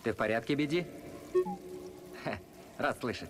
Ты в порядке, Биди? Рад слышать.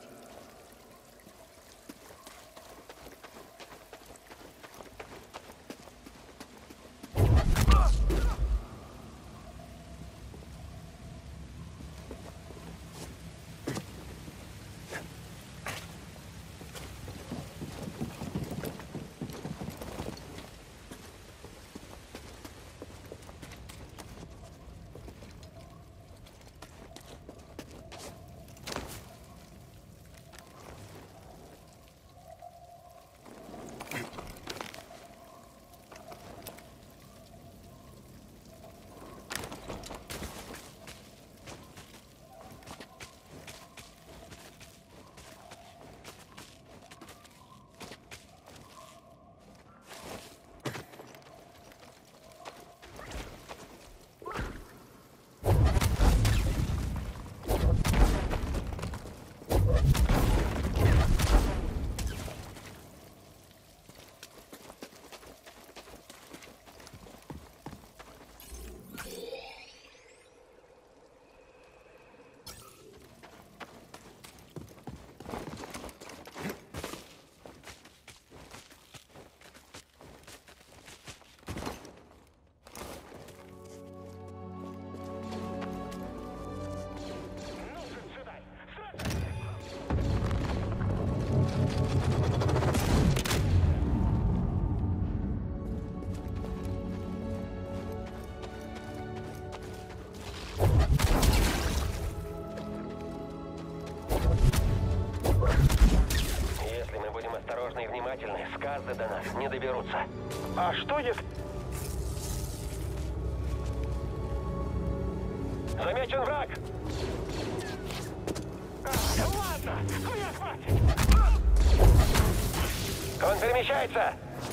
Если мы будем осторожны и внимательны, сказы до нас не доберутся. А что если... Замечен враг! Ладно, меня хватит! Он перемещается!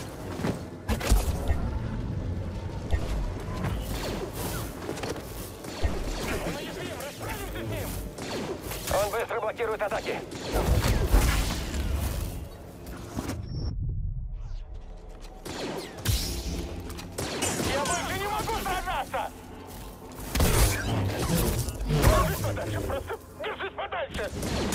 Он уязвим, расправимся с ним! Он быстро блокирует атаки! Я больше не могу сражаться! Держись подальше, просто держись подальше!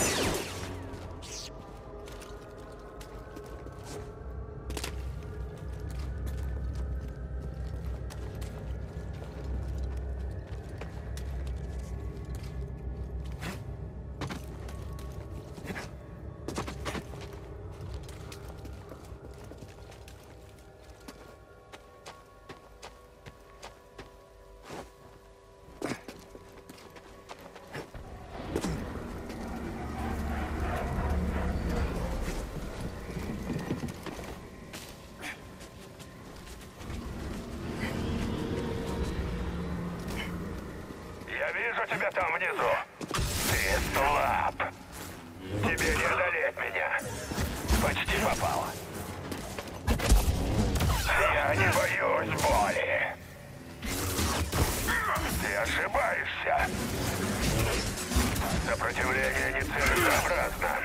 Я вижу тебя там внизу. Ты слаб. Тебе не одолеть меня. Почти попал. Я не боюсь боли. Ты ошибаешься. Сопротивление нецелесообразно.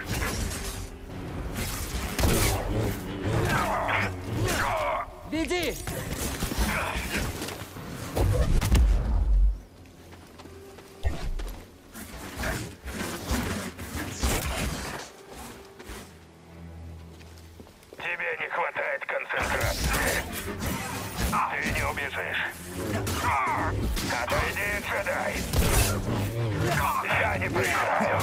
Биди! Тебе не хватает концентрации. Ты не убежишь. Отойди, джедай. Я не проиграю.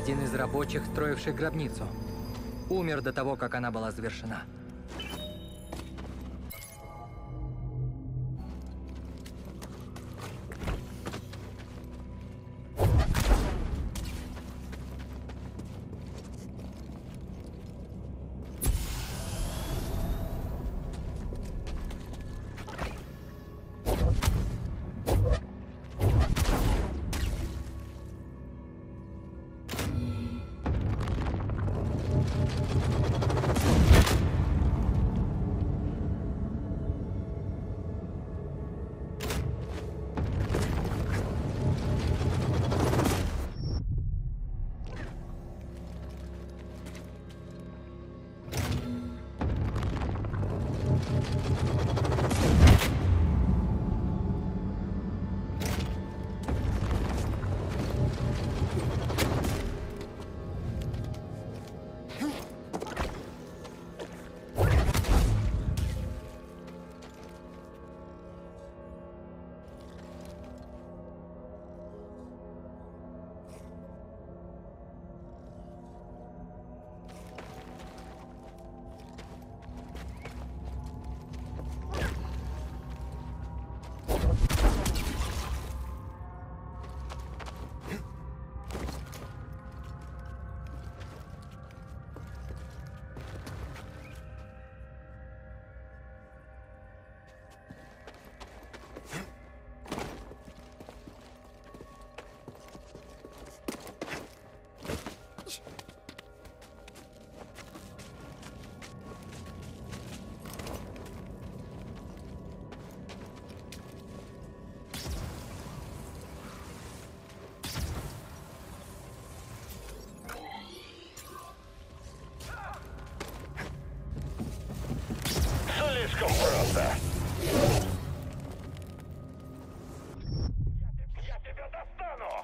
Один из рабочих, строивших гробницу. Умер до того, как она была завершена. Слишком просто. Я тебя достану!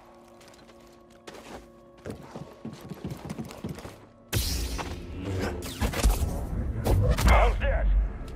Он здесь!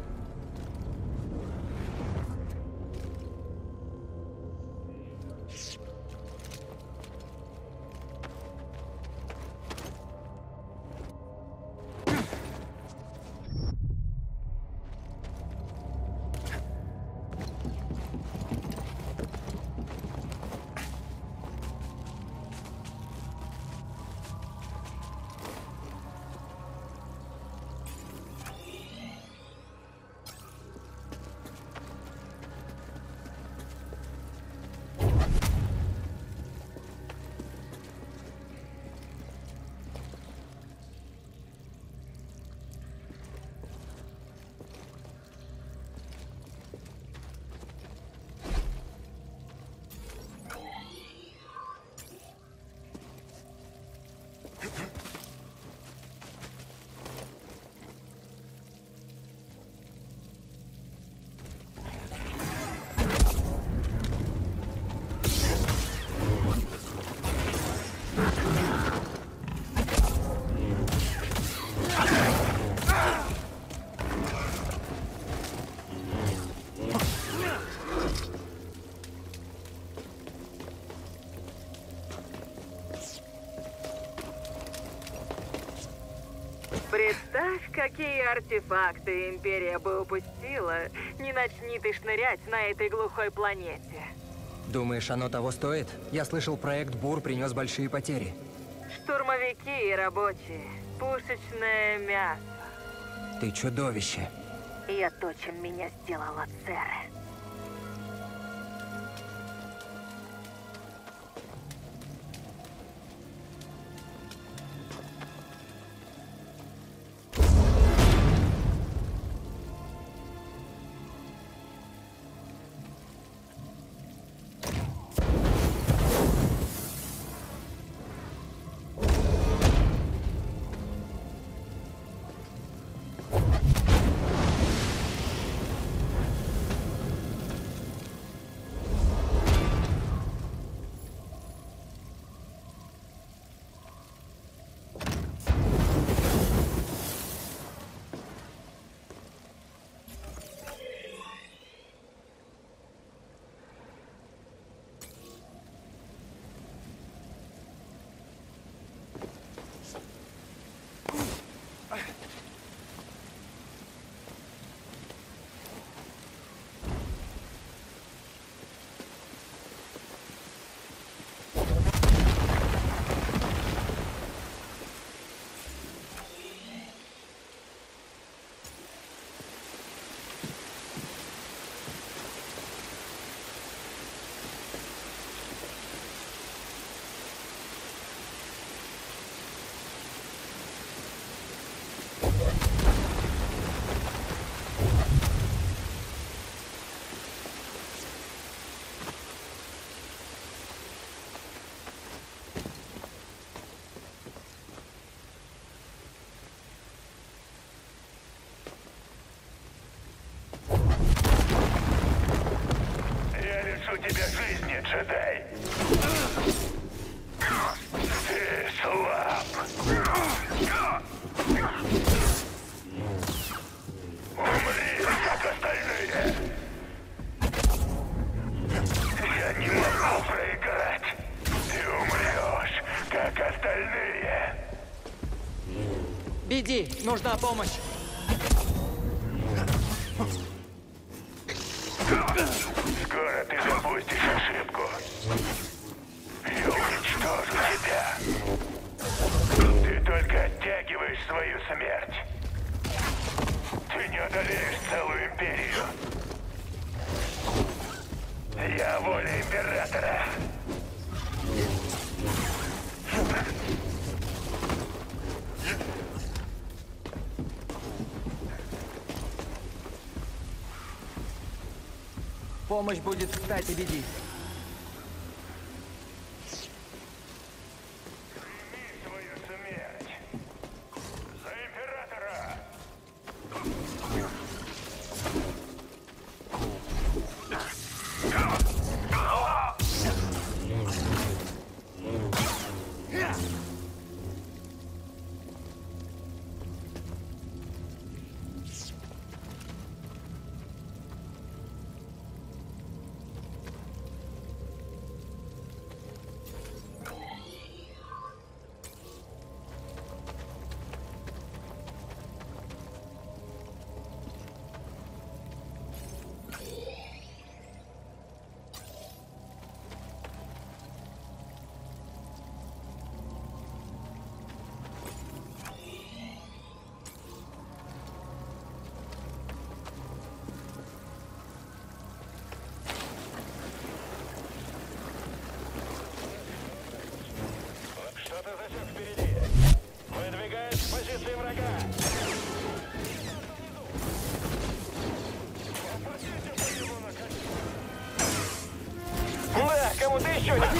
Представь, какие артефакты Империя бы упустила, не начни ты шнырять на этой глухой планете. Думаешь, оно того стоит? Я слышал, проект Бур принес большие потери. Штурмовики и рабочие. Пушечное мясо. Ты чудовище. Я то, чем меня сделала Цера. тебе жизни, джедай. Ты слаб. Умри, как остальные. Я не могу проиграть. Ты умрешь, как остальные. Беги, нужна помощь. Скоро ты допустишь ошибку. Я уничтожу тебя. Ты только оттягиваешь свою смерть. Ты не одолеешь целую империю. Я воля императора. Помощь будет кстати, беги. Прими свою смерть. За императора. Что-то засек впереди. Выдвигаюсь к позиции врага. Да, кому-то еще не...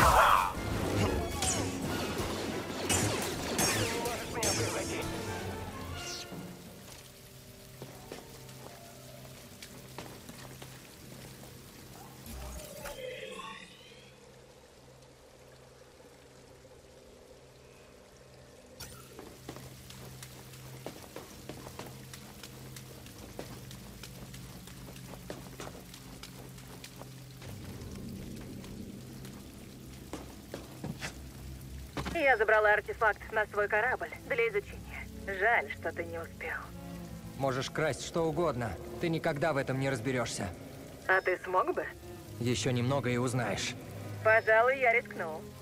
Я забрала артефакт на свой корабль для изучения. Жаль, что ты не успел. Можешь красть что угодно. Ты никогда в этом не разберешься. А ты смог бы? Еще немного и узнаешь. Пожалуй, я рискну.